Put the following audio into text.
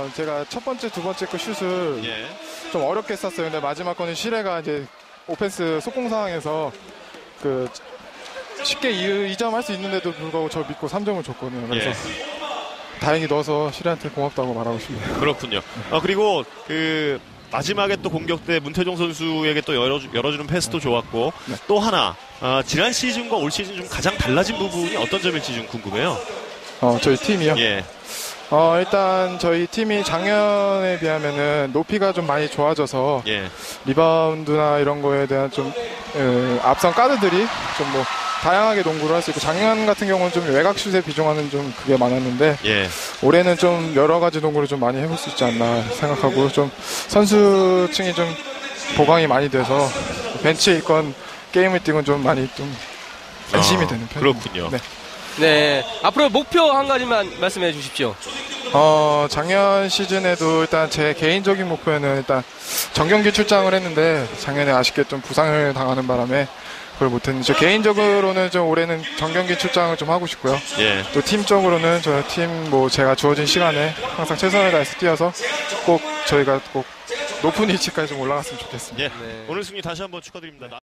제가 첫 번째, 두 번째 거 슛을 예. 좀 어렵게 쐈어요. 근데 마지막 거는 시레가 이제 오펜스 속공 상황에서 그 쉽게 2점 할 수 있는데도 불구하고 저 믿고 3점을 줬거든요. 그래서 다행히 넣어서 시레한테 고맙다고 말하고 싶네요. 그렇군요. 그리고 그 마지막에 또 공격 때 문태종 선수에게 또 열어주는 패스도 좋았고 네. 또 하나 지난 시즌과 올 시즌 좀 가장 달라진 부분이 어떤 점일지 좀 궁금해요. 저희 팀이요? 예. 일단 저희 팀이 작년에 비하면은 높이가 좀 많이 좋아져서 예. 리바운드나 이런 거에 대한 좀 앞선 가드들이 좀 뭐 다양하게 농구를 할 수 있고 작년 같은 경우는 좀 외곽슛에 비중하는 좀 그게 많았는데 예. 올해는 좀 여러 가지 농구를 좀 많이 해볼 수 있지 않나 생각하고 좀 선수층이 좀 보강이 많이 돼서 벤치에 있건 게임을 뛰건 좀 많이 좀 안심이 되는 편입니다. 그렇군요. 네. 네. 앞으로 목표 한 가지만 말씀해 주십시오. 작년 시즌에도 일단 제 개인적인 목표는 일단 정경기 출장을 했는데 작년에 아쉽게 좀 부상을 당하는 바람에 그걸 못했는데 저 개인적으로는 좀 올해는 정경기 출장을 좀 하고 싶고요. 예. 또 팀적으로는 저희 팀 뭐 제가 주어진 시간에 항상 최선을 다해서 뛰어서 꼭 저희가 꼭 높은 위치까지 좀 올라갔으면 좋겠습니다. 예. 네. 오늘 승리 다시 한번 축하드립니다.